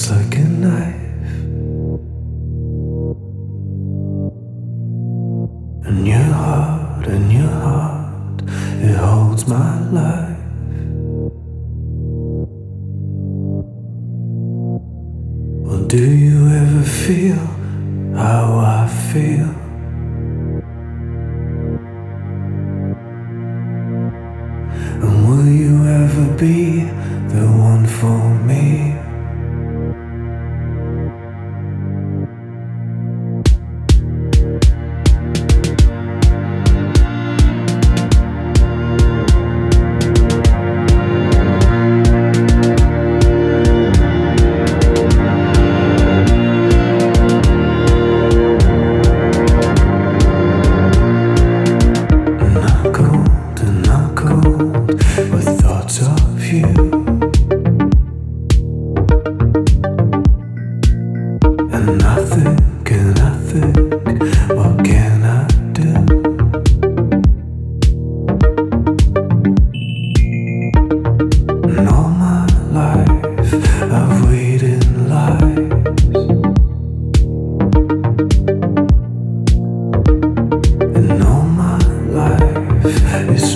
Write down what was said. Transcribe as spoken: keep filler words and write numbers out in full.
cuts like a knife, and your heart, and your heart, it holds my life. Well, do you ever feel how I feel? And will you ever be the one for me? With thoughts of you, and I think, and I think, what can I do? And all my life I've waited in lies, and all my life is